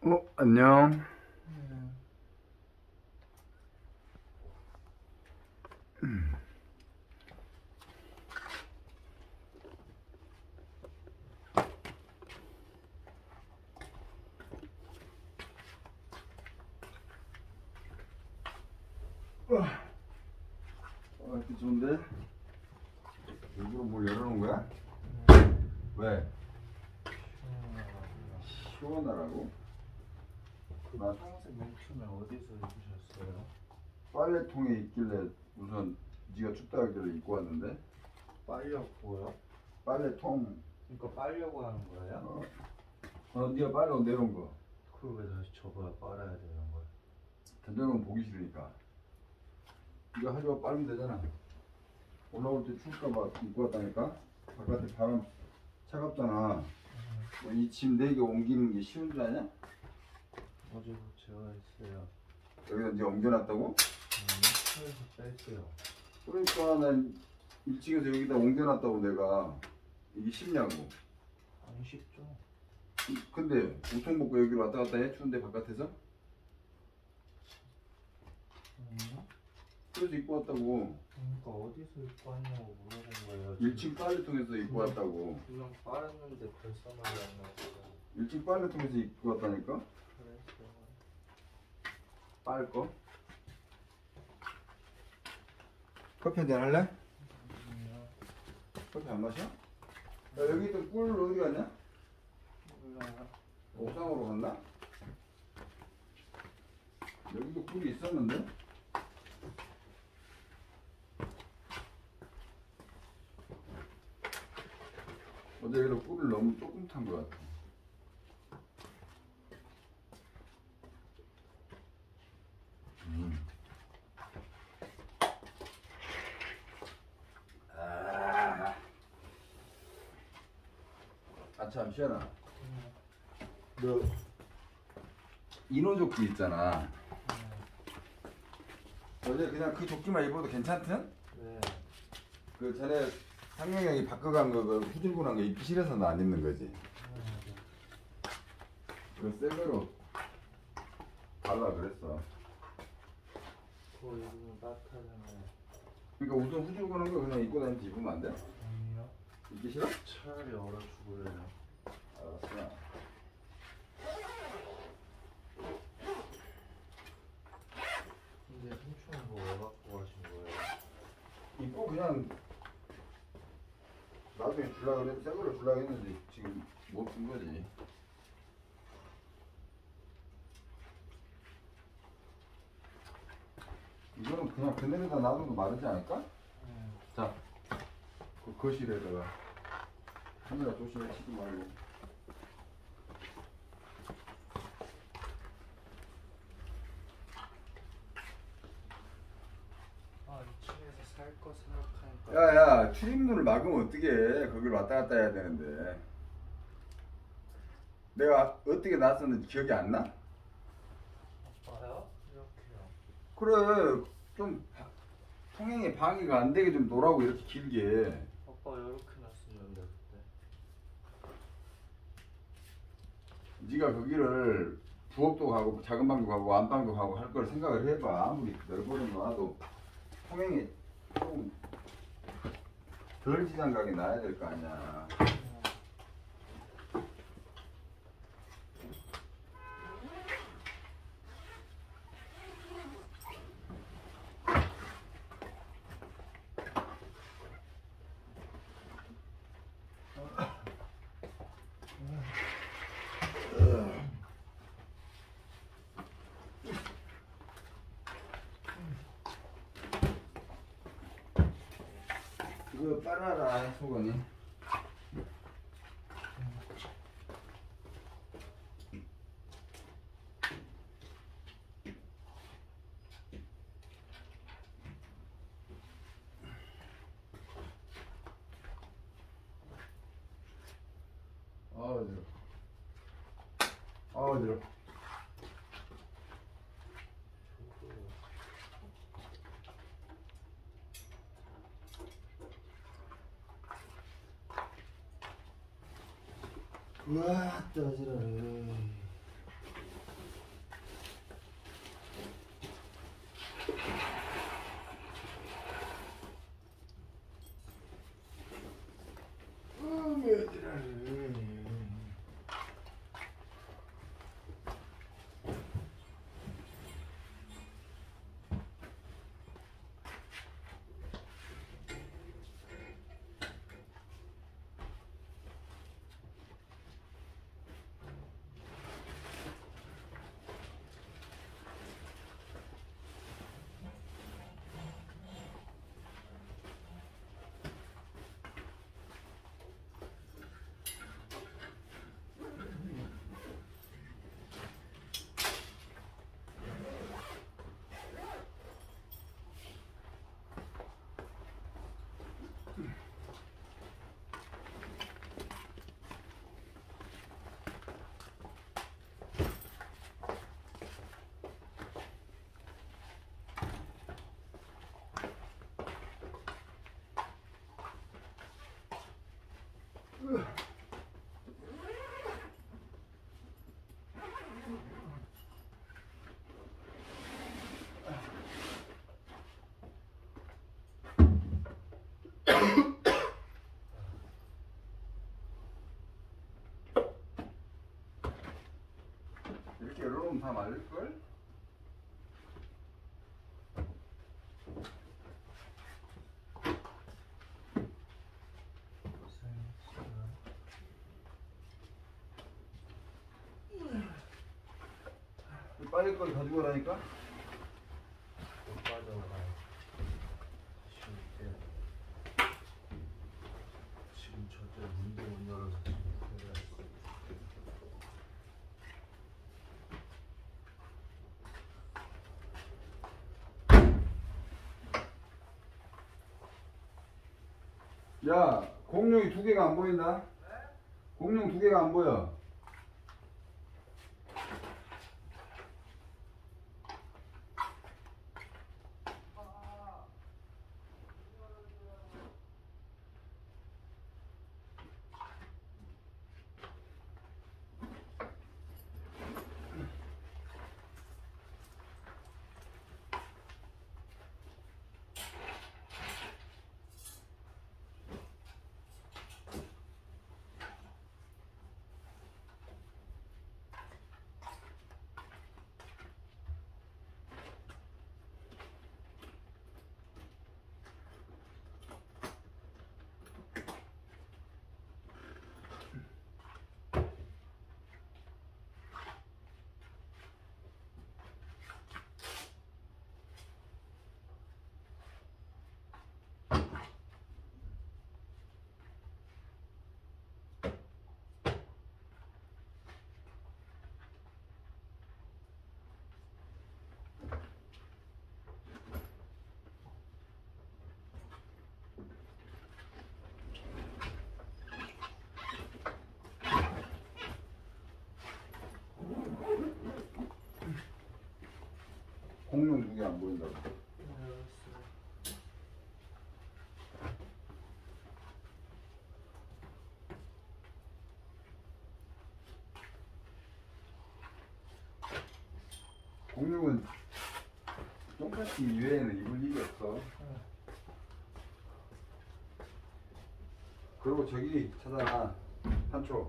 안녕. 이렇게 좋은데? 일부러 뭘 열어놓은 거야? 왜? 시원하라고? 그 파란색 맹초는 어디서 입으셨어요? 빨래통에 있길래 우선 네가 춥다 하길래 입고 왔는데. 빨려고요? 빨래통. 그러니까 빨려고 하는 거예요? 네가 빨래 내놓은 거. 그걸 왜 다시 접어야 빨아야 되는 거예요? 던져놓으면 보기 싫으니까. 네가 하루가 빨면 되잖아. 올라올 때 추울까봐 입고 왔다니까. 바깥에 바람 차갑잖아. 이 짐 4개 옮기는 게 쉬운 줄 아냐? 어제도 제가 했어요. 여기다 이제 옮겨놨다고? 차에서 뺄게요. 그러니까 난 1층에서 여기다 옮겨놨다고 내가. 이게 쉽냐고. 안 쉽죠? 근데 우통 벗고 여기로 왔다 갔다 해? 추운데 바깥에서? 그래서 입고 왔다고. 그러니까 어디서 입고 왔냐고 물어본 거예요. 1층 빨래통에서 입고 왔다고. 그냥 빨았는데 벌써 말이 안 나왔어요. 1층 빨래통에서 입고 왔다니까? 그랬어요. 빨 거? 커피 한잔 할래? 커피 안 마셔? 야, 여기 있던 꿀 어디 갔냐? 몰라요. 옥상으로 갔나? 여기도 꿀이 있었는데? 어제 여기다 꿀을 너무 조금 탄 것 같아. 참 시원아. 너 인어조끼 있잖아. 어제 그냥 그 조끼만 입어도 괜찮든? 네. 그 전에 상명형이 바꿔간 거, 그 후줄근한 거 입기 싫어서 너 안 입는 거지? 그거 새 거로 달라 그랬어. 그거 입으면 따뜻하잖아요. 그러니까 우선 후줄근한 거 그냥 입고 다니면서 입으면 안 돼? 아니요. 입기 싫어? 차라리 얼어 죽을래요. 알았어. 근데 훔쳐온 거 왜 갖고 가신 거예요? 입고 그냥 나중에 줄라 그래, 새 거로 줄라 했는데 지금 못 준 거지. 이거는 그냥 그늘에다 놔둬도 마르지 않을까? 자, 그 거실에다가 카메라 조심해 치지 말고. 아, 2층에서 살 거 생각하니까. 야야, 출입문을 막으면 어떻게 해? 거길 왔다 갔다 해야 되는데. 내가 어떻게 났었는지 기억이 안 나? 아빠요? 이렇게요. 그래, 좀 통행에 방해가 안 되게 좀 놓으라고 이렇게 길게. 아빠 이렇게 놨었는데 그때. 네가 거기를 부엌도 가고 작은 방도 가고 안방도 가고 할 걸 생각을 해봐. 아무리 넓어도 놔도 통행에 조금 덜 지장각이 나야 될 거 아니야. 그거 빨아라, 소건이. 어디로? 어디로? 우와, 떠지러네. 열어놓으면 다 말릴걸? 빨리 걸 가지고 오라니까? 못 빠져나가요. 지금 저쪽 문도 못 열어서 지금 그래. 야, 공룡이 두 개가 안 보인다? 공룡 두 개가 안 보여. 공룡 두 개 안 보인다고. 공룡은 똥파티 이외에는 입을 일이 없어. 그리고 저기 찾아놔. 한초.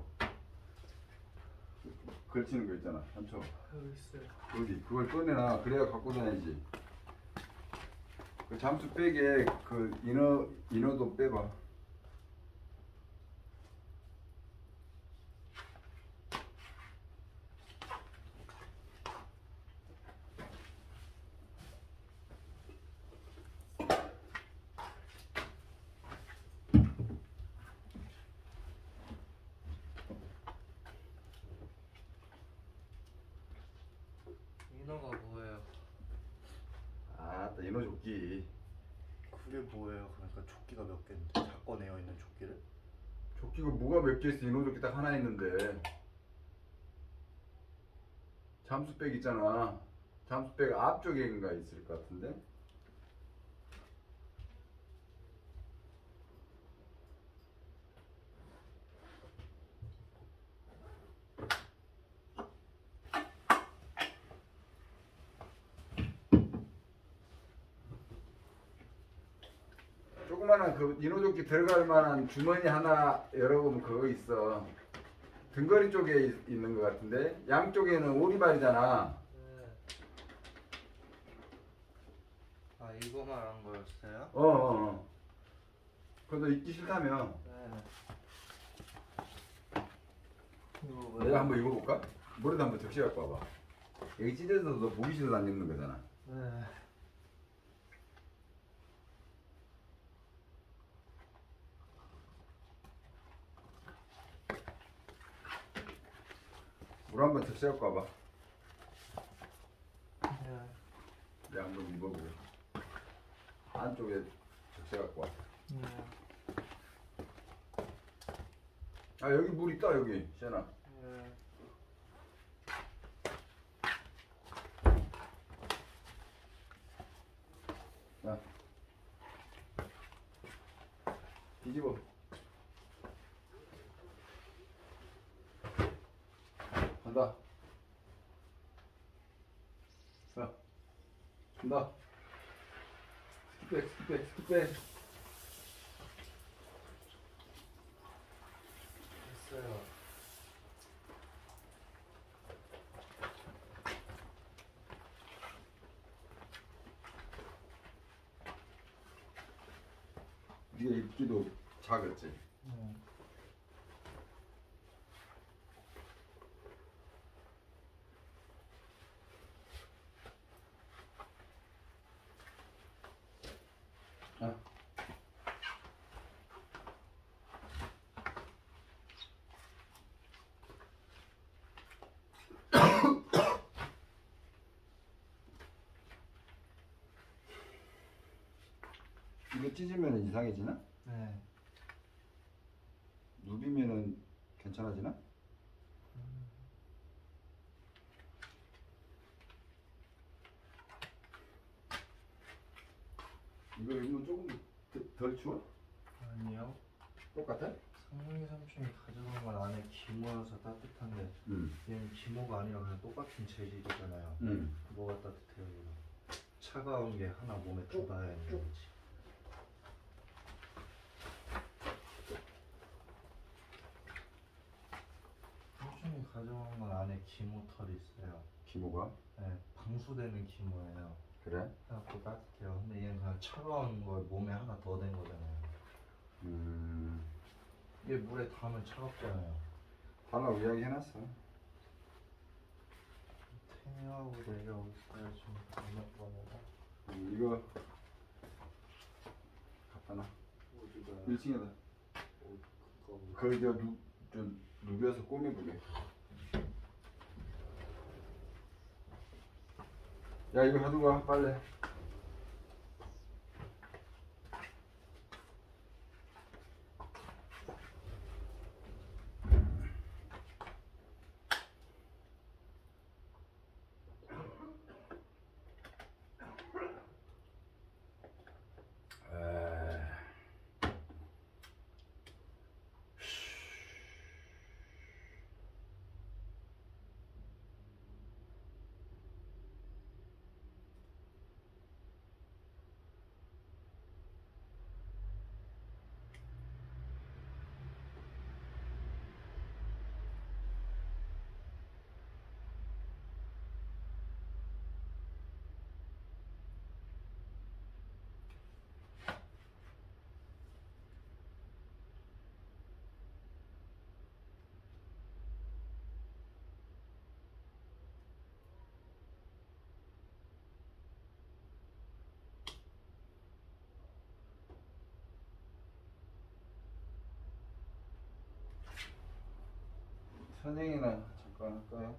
걸치는 거 있잖아. 한초. 여기 있어요. 어디? 그걸 꺼내놔. 그래야 갖고 다니지. 그 잠수 백에 그 인어도 빼봐. 인어가 뭐예요? 아, 인어 조끼. 그게 뭐예요? 그러니까 조끼가 몇 개인데 자꾸 내어 있는 조끼를? 조끼가 뭐가 몇 개 있어? 인어 조끼 딱 하나 있는데. 잠수백 있잖아. 잠수백 앞쪽에인가 있을 것 같은데. 조그만한 그 인어조끼 들어갈 만한 주머니 하나 열어보면 그거 있어. 등거리 쪽에 있는 것 같은데 양쪽에는 오리발이잖아. 네. 아 이거 말한 거였어요? 어어어. 그거 입기 싫다며. 네. 내가 한번 입어볼까? 머리도 한번 적시 갖고 와봐. 여기 찢어져서 너 보기 싫어서 안 입는 거잖아. 네. 물 한번 적시 갖고 와봐. 네. 내가 한번 입어보게. 안쪽에 적시 갖고 와. 네. 아 여기 물 있다 여기 시연아. 네. 자 뒤집어. 간다. 자 간다. 스킵백 스킵백 스킵백. 됐어요. 이게 입기도 작았지. 아. 이거 찢으면 이상해지나? 네. 누비면은 괜찮아지나? 이거 입으면 조금 덜 추워? 아니요. 똑같아? 상mun이 삼촌이 가져간 건 안에 기모여서 따뜻한데 얘는 기모가 아니라 그냥 똑같은 재질이잖아요. 뭐가 따뜻해요? 얘는? 차가운 게 하나 몸에 들어야 있는 거지. 삼촌이 가져간 건 안에 기모털이 있어요. 기모가? 네, 방수되는 기모예요. 그래? 그래갖고 따뜻해요. 근데 얘는 그냥 차가운 거 몸에 하나 더 된 거잖아요. 이게 물에 닿으면 차갑잖아요. 달라고 이야기해놨어. 태닝하고 내려올까요? 지금 잘못 보내고. 이거 갖다 놔. 어디가? 1층에다. 그거. 거기 좀 누벼서 꾸며보게. 야, 이거 가지고 와 빨래. 선생이나 잠깐 할까요?